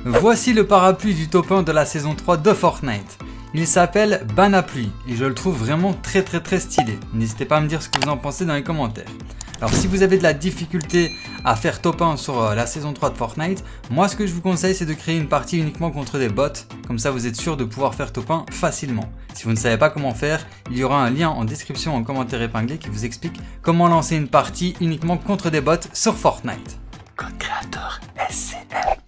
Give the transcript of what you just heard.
Voici le parapluie du top 1 de la saison 3 de Fortnite. Il s'appelle Banapluie et je le trouve vraiment très stylé. N'hésitez pas à me dire ce que vous en pensez dans les commentaires. Alors si vous avez de la difficulté à faire top 1 sur la saison 3 de Fortnite, moi ce que je vous conseille c'est de créer une partie uniquement contre des bots. Comme ça vous êtes sûr de pouvoir faire top 1 facilement. Si vous ne savez pas comment faire, il y aura un lien en description en commentaire épinglé qui vous explique comment lancer une partie uniquement contre des bots sur Fortnite. Code créateur SCM.